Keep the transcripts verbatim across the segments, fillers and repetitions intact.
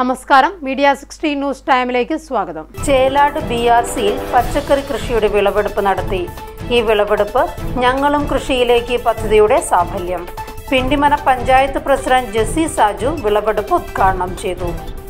നമസ്കാരം, media sixty news ടൈമിലേക്ക് സ്വാഗതം. ചേലാട് ബി ആർ സിയിൽ പച്ചക്കറി കൃഷിയുടെ വിളവെടുപ്പ് നടത്തി. ഈ വിളവെടുപ്പ് ഞങ്ങളും കൃഷിയിലേക്ക് പദ്ധതിയുടെ സാഫല്യം. പിണ്ടിമന പഞ്ചായത്ത് പ്രസിഡന്റ് ജെസ്സി സാജു വിളവെടുപ്പ് ഉദ്ഘാടനം ചെയ്തു.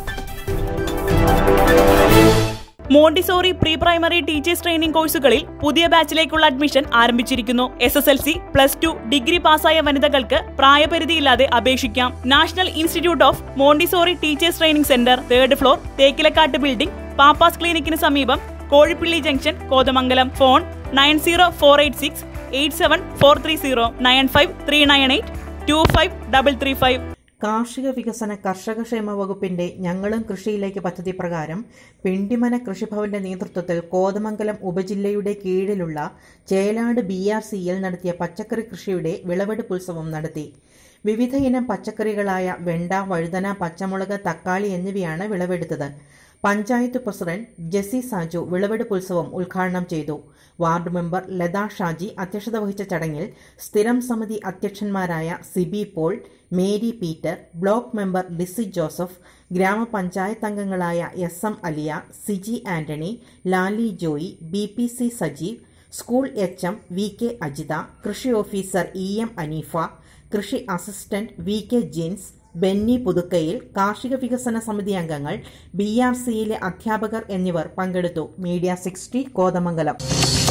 Montessori pre primary teachers training കോഴ്സുകളിൽ പുതിയ ബാച്ചിലേക്കുള്ള അഡ്മിഷൻ ആരംഭിച്ചിരിക്കുന്നു. S S L C, plus two, degree പാസ്സായ വനിതകൾക്ക് പ്രായപരിധിയില്ലാതെ അപേക്ഷിക്കാം. National institute of Montessori teachers training centre, third floor, Thekkilakkattu building, Pappas ക്ലിനിക്കിന് സമീപം, Kozhippilly junction, Kothamangalam. Phone nine zero four eight six eight seven four three zero nine five three nine eight two five double three five. കാർഷിക വികസന കർഷകക്ഷേമ വകുപ്പിന്റെ ഞങ്ങളും കൃഷിയിലേക്ക് പദ്ധതി പ്രകാരം പിണ്ടിമന കൃഷിഭവന്റെ നേതൃത്വത്തിൽ കോതമംഗലം ഉപജില്ലയുടെ കീഴിലുള്ള ചേലാട് ബി ആർ സിയിൽ നടത്തിയ പച്ചക്കറി കൃഷിയുടെ വിളവെടുപ്പ് ഉത്സവം നടത്തി. വിവിധ ഇനം പച്ചക്കറികളായ വെണ്ട, വഴുതന, പച്ചമുളക്, തക്കാളി എന്നിവയാണ് വിളവെടുത്തത്. പഞ്ചായത്ത് പ്രസിഡന്റ് ജെസ്സി സാജു വിളവെടുപ്പ് ഉത്സവം ഉദ്ഘാടനം ചെയ്തു. വാർഡ് മെമ്പർ ലതാ ഷാജി അധ്യക്ഷത വഹിച്ച ചടങ്ങിൽ സ്ഥിരം സമിതി അധ്യക്ഷന്മാരായ സിബി പോൾ, മേരി പീറ്റർ, ബ്ലോക്ക് മെമ്പർ ലിസി ജോസഫ്, ഗ്രാമപഞ്ചായത്ത് അംഗങ്ങളായ S M Aliya, Siji Antony, Lali Joy, B P C Sajeev, school H M V K Ajitha, കൃഷി ഓഫീസർ ഇ എം അനീഫ, കൃഷി assistant V K Jins, Benny Puthukkayil, കാർഷിക വികസന സമിതി അംഗങ്ങൾ, ബി ആർ സിയിലെ അധ്യാപകർ എന്നിവർ പങ്കെടുത്തു. Media sixty Kothamangalam.